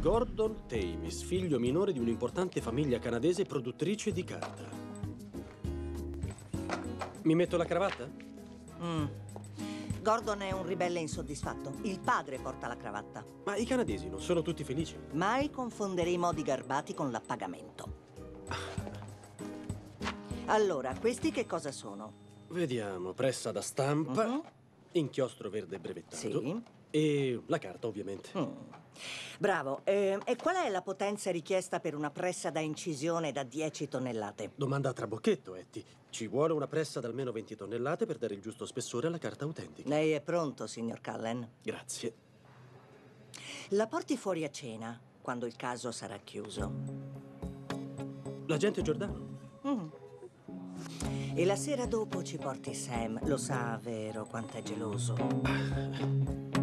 Gordon Thames, figlio minore di un'importante famiglia canadese produttrice di carta. Mi metto la cravatta? Gordon è un ribelle insoddisfatto. Il padre porta la cravatta. Ma i canadesi non sono tutti felici? Mai confondere i modi garbati con l'appagamento. Allora, questi che cosa sono? Vediamo, pressa da stampa, inchiostro verde brevettato. Sì. E la carta, ovviamente. Bravo. E qual è la potenza richiesta per una pressa da incisione da 10 tonnellate? Domanda a trabocchetto, Etty. Ci vuole una pressa da almeno 20 tonnellate per dare il giusto spessore alla carta autentica. Lei è pronto, signor Cullen? Grazie. La porti fuori a cena, quando il caso sarà chiuso. L'agente Giordano? E la sera dopo ci porti Sam. Lo sa, vero, quanto è geloso.